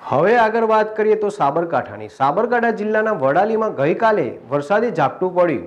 હવે આગળ વાત કરીએ તો સાબરકાંઠાની। સાબરકાંઠા જિલ્લાના વડાલીમાં ગઈકાલે વરસાદી ઝાપટું પડ્યું।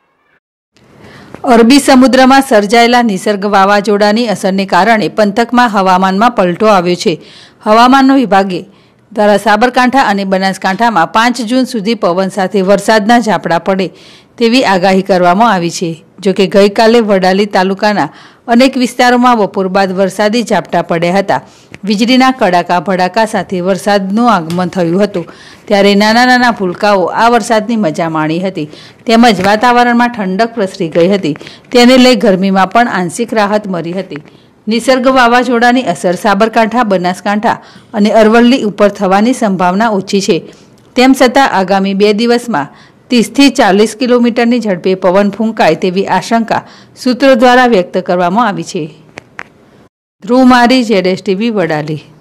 અરબી સમુદ્રમાં સર્જાયેલા નિસર્ગ વાવાઝોડાની અસરને કારણે પંથકમાં હવામાનમાં પલટો આવ્યો છે। હવામાન વિભાગે દ્વારા સાબરકાંઠા અને બનાસકાંઠામાં 5 જૂન સુધી પવન સાથે વરસાદના ઝાપટા પડે તેવી આગાહી કરવામાં આવી છે। જોકે ગઈકાલે વડાલી તાલુકાના અનેક વિસ્તારોમાં બપોર બાદ વરસાદી ઝાપટા પડ્યા હતા। વીજળીના કડાકા ભડાકા સાથે વરસાદનું આગમન થયું હતું, ત્યારે નાના નાના ભૂલકાઓ આ વરસાદની મજા માણી હતી। તેમજ વાતાવરણમાં ઠંડક પ્રસરી ગઈ હતી, તેને લઈ ગરમીમાં પણ આંશિક રાહત મળી હતી। નિસર્ગ વાવાઝોડાની અસર સાબરકાંઠા, બનાસકાંઠા અને અરવલ્લી ઉપર થવાની સંભાવના ઓછી છે। તેમ છતાં આગામી 2 દિવસમાં 30 થી 40 કિલોમીટરની ઝડપે પવન ફૂંકાય તેવી આશંકા સૂત્રો દ્વારા વ્યક્ત કરવામાં આવી છે। ધ્રુવ મારી, ZSTV વડાલી।